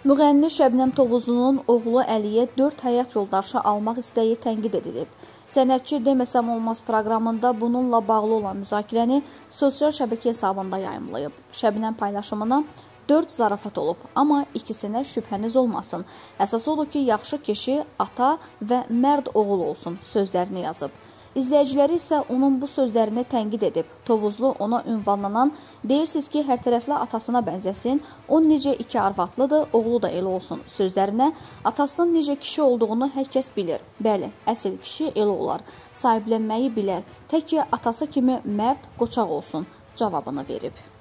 Müğənni Şəbnəm Tovuzunun oğlu Əliyə 4 həyat yoldaşı almaq istəyi tənqid edilib. Sənətçi Deməsəm Olmaz proqramında bununla bağlı olan müzakirəni sosial şəbəkə hesabında yayımlayıb. Şəbnəm paylaşımına 4 zarafat olub, amma ikisinə şübhəniz olmasın. Əsas odur ki, yaxşı kişi, ata və mərd oğul olsun sözlərini yazıb. İzləyiciləri isə onun bu sözlərini tənqid edib. Tovuzlu ona ünvanlanan, deyirsiniz ki, hər tərəfli atasına bənzəsin, o necə 2 arvadlıdır, oğlu da elə olsun sözlərinə atasının necə kişi olduğunu hər kəs bilir. Bəli, əsl kişi elə olar, sahiblənməyi bilər, tək ki atası kimi mərd, qoçaq olsun cavabını verib.